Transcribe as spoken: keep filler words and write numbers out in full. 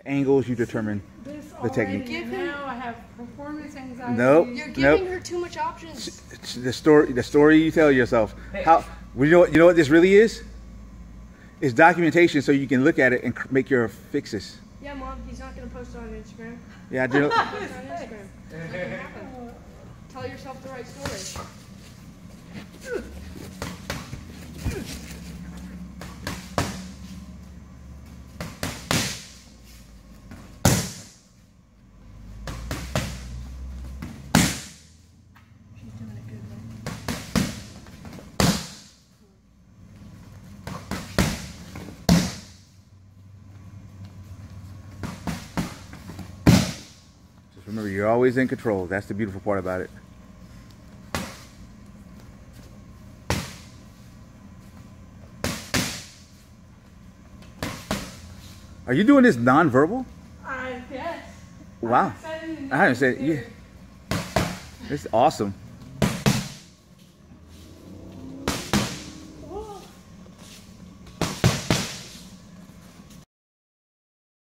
angles, you determine This the technique. Give him, now I have performance anxiety. Nope. You're giving nope. her too much options. The story, the story you tell yourself. How you know? You know what this really is? It's documentation, so you can look at it and make your fixes. Yeah, Mom. He's not gonna post it on Instagram. Yeah, I do. Post it on Instagram. Tell yourself the right story. Remember, you're always in control. That's the beautiful part about it. Are you doing this non-verbal? I guess. Wow. I haven't said, yeah. This is awesome.